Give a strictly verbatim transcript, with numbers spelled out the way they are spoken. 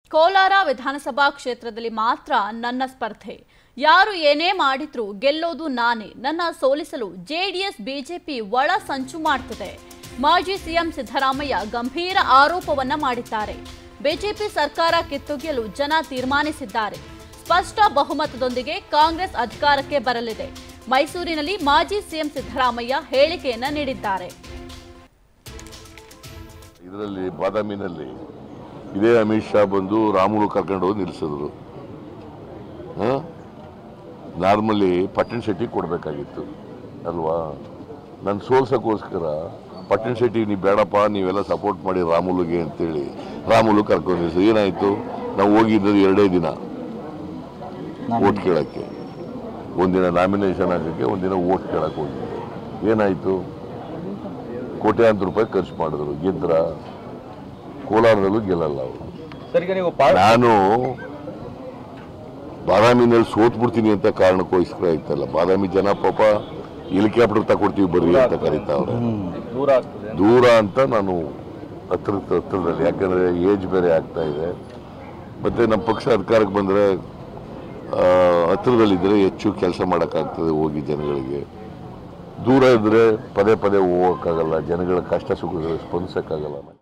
ಕೋಲಾರ ವಿಧಾನಸಭಾ ಕ್ಷೇತ್ರದಲ್ಲಿ ಮಾತ್ರ ನನ್ನ ಸ್ಪರ್ಧೆ. ಯಾರು ಏನೇ ಮಾಡಿದ್ರು ಗೆಲ್ಲೋದು ನಾನೇ. ನನ್ನ ಸೋಲಿಸಲು ಜೆಡಿಎಸ್ ಬಿಜೆಪಿ ಒಳ ಸಂಚು ಮಾಡುತ್ತಿದೆ. ಮಾಜಿ ಸಿಎಂ ಸಿದ್ದರಾಮಯ್ಯ ಗಂಭೀರ ಆರೋಪವನ್ನ ಮಾಡಿದ್ದಾರೆ. ಬಿಜೆಪಿ ಸರ್ಕಾರ ಕಿತ್ತೊಗೆಯಲು ಜನ ತೀರ್ಮಾನಿಸಿದ್ದಾರೆ. ಸ್ಪಷ್ಟ ಬಹುಮತದೊಂದಿಗೆ ಕಾಂಗ್ರೆಸ್ ಅಧಿಕಾರಕ್ಕೆ ಬರಲಿದೆ. ಮೈಸೂರಿನಲ್ಲಿ ಮಾಜಿ ಸಿಎಂ ಸಿದ್ದರಾಮಯ್ಯ ಹೇಳಿಕೆಯನ್ನ ನೀಡಿದ್ದಾರೆ. ಇದರಲ್ಲಿ ಬಾದಾಮಿನಲ್ಲಿ ಇದೇ ಅಮಿತ್ ಶಾ ಬಂದು ರಾಮುಲು ಕರ್ಕೊಂಡು ಹೋಗಿ ನಿಲ್ಲಿಸಿದ್ರು. ನಾರ್ಮಲಿ ಪಟ್ಟಣ ಶೆಟ್ಟಿ ಕೊಡಬೇಕಾಗಿತ್ತು ಅಲ್ವಾ? ನನ್ನ ಸೋಲ್ಸೋಕ್ಕೋಸ್ಕರ ಪಟ್ಟಣ ಶೆಟ್ಟಿ ನೀವು ಬೇಡಪ್ಪ, ನೀವೆಲ್ಲ ಸಪೋರ್ಟ್ ಮಾಡಿ ರಾಮುಲುಗೆ ಅಂತೇಳಿ ರಾಮುಲು ಕರ್ಕೊಂಡು ನಿಲ್ಲಿಸಿದ್ರು. ಏನಾಯಿತು? ನಾವು ಹೋಗಿದ್ದು ಎರಡೇ ದಿನ ಓಟ್ ಕೇಳೋಕ್ಕೆ, ಒಂದಿನ ನಾಮಿನೇಷನ್ ಹಾಕೋಕ್ಕೆ, ಒಂದಿನ ಓಟ್ ಕೇಳಕ್ಕೆ ಹೋಗಿದ್ದೆ. ಏನಾಯಿತು? ಕೋಟ್ಯಾಂತರ ರೂಪಾಯಿ ಖರ್ಚು ಮಾಡಿದ್ರು. ಗೆದ್ರ? ಕೋಲಾರದಲ್ಲೂ ಗೆಲ್ಲಲ್ಲ ಅವರು. ನಾನು ಬಾದಾಮಿನಲ್ಲಿ ಸೋತ್ಬಿಡ್ತೀನಿ ಅಂತ ಕಾರಣಕ್ಕೋಸ್ಕರ ಇತ್ತಲ್ಲ. ಬಾದಾಮಿ ಜನ ಪಾಪ ಹೆಲಿಕಾಪ್ಟರ್ ತಗೊಡ್ತೀವಿ ಬರ್ರಿ ಅಂತ ಕರೀತಾವ್ರೆ. ದೂರ ಅಂತ ನಾನು ಹತ್ರ ಹತ್ರದಲ್ಲಿ, ಯಾಕಂದ್ರೆ ಏಜ್ ಬೇರೆ ಆಗ್ತಾ ಇದೆ. ಮತ್ತೆ ನಮ್ಮ ಪಕ್ಷ ಅಧಿಕಾರಕ್ಕೆ ಬಂದರೆ ಹತ್ರದಲ್ಲಿದ್ದರೆ ಹೆಚ್ಚು ಕೆಲಸ ಮಾಡೋಕ್ಕಾಗ್ತದೆ ಹೋಗಿ ಜನಗಳಿಗೆ. ದೂರ ಇದ್ದರೆ ಪದೇ ಪದೇ ಹೋಗೋಕ್ಕಾಗಲ್ಲ, ಜನಗಳ ಕಷ್ಟ ಸುಖ ಸ್ಪಂದಿಸೋಕ್ಕಾಗಲ್ಲ.